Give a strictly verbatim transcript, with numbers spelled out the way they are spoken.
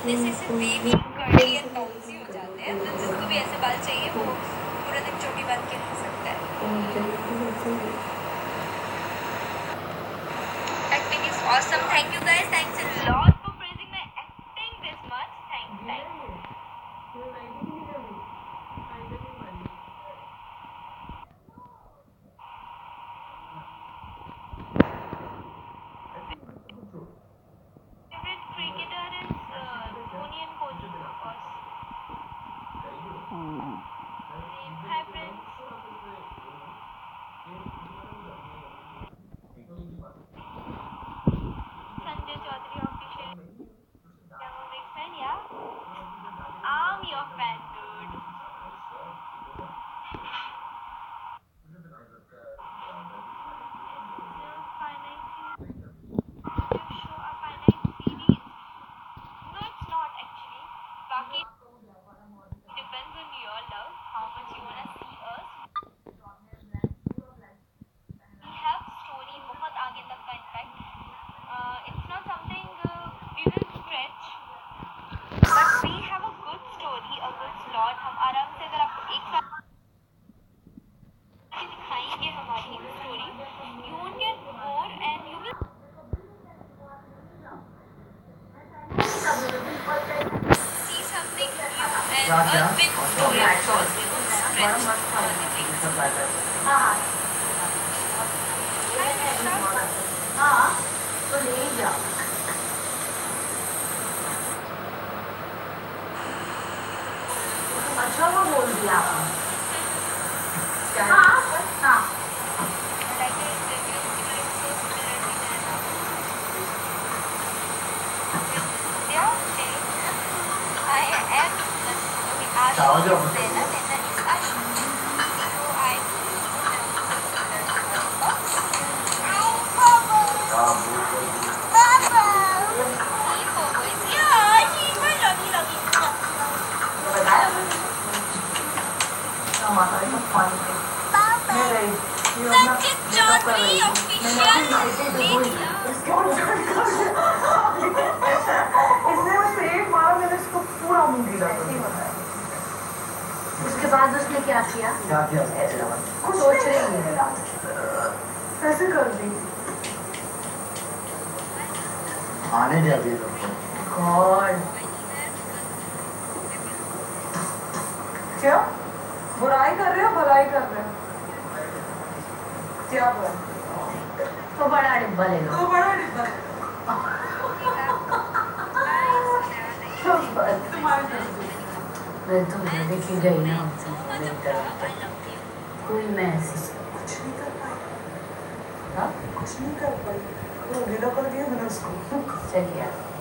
जैसे ऐसे baby curly and bouncy हो जाते हैं, तो जिसको भी ऐसे बाल चाहिए वो पूरा दिन चोटी बांध के रह सकता है। Acting is awesome. Thank you guys. Thanks a lot for praising my acting this much. Thanks, thanks. Favorite cricketer is uh, Dhoni and Kohli, of course. Hi friends. Sanjay Chaudhary official. I'm a big fan, yeah. I'm your fan, dude. It's a finite show, a finite series. No, it's not actually. Baki depends on your love, how much you wanna see us. We have story बहुत आगे तक का impact. Uh, it's not something uh, we will stretch, but we have a good story, a good slot. हम आराम से अगर आपको एक साथ दिखाएंगे हमारी story, you won't get bored and you will see something new and a big story. Of course, we won't stretch all the things. हाँ तो ले जाओ। अच्छा वो बोल दिया आपने। हाँ हाँ। उसके बाद उसने क्या किया? क्या किया? कुछ सोच रही है। कैसे कर दी? आने दे अभी लोग। गॉड। क्या? बुराई कर रहे हो भलाई कर रहे हो? क्या बुरा? तो बड़ा डिब्बा ले लो। तो बड़ा डिब्बा। मैं तो देखी गई ना कोई मैसेज कुछ नहीं कर पाई। हाँ कुछ नहीं कर पाई। वो गिला कर दिया मैंने उसको। चलिए